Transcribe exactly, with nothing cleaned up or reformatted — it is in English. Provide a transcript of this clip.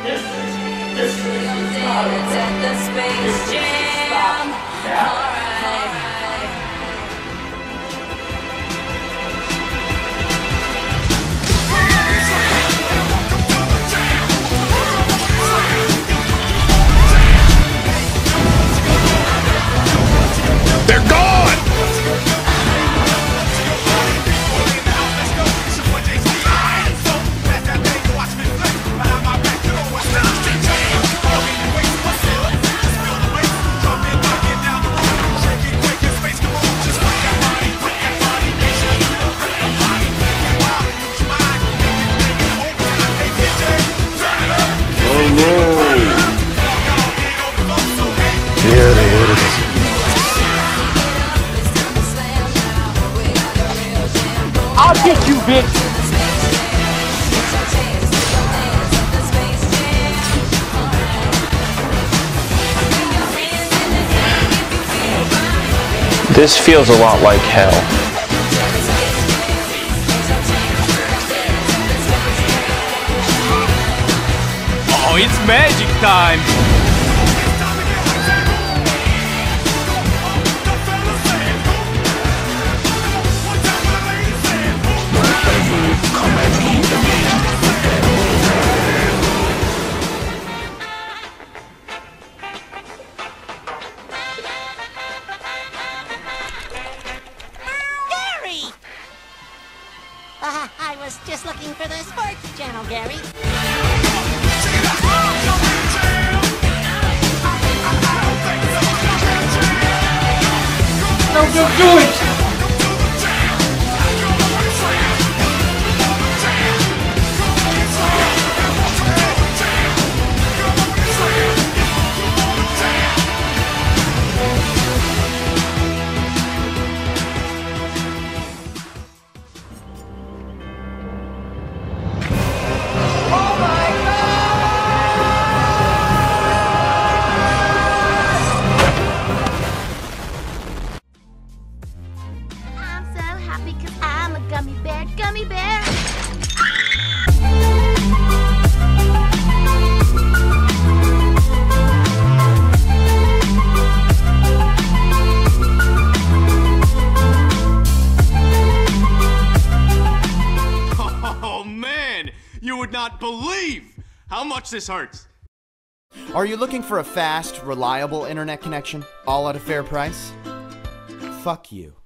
This is, this is not a at the Space Jam. Alright. They're gone! I'll get you, bitch! This feels a lot like hell. Oh, it's magic time! Uh, I was just looking for the sports channel, Gary. No, don't do it! Because I'm a gummy bear, gummy bear. Oh man, you would not believe how much this hurts. Are you looking for a fast, reliable internet connection, all at a fair price? Fuck you.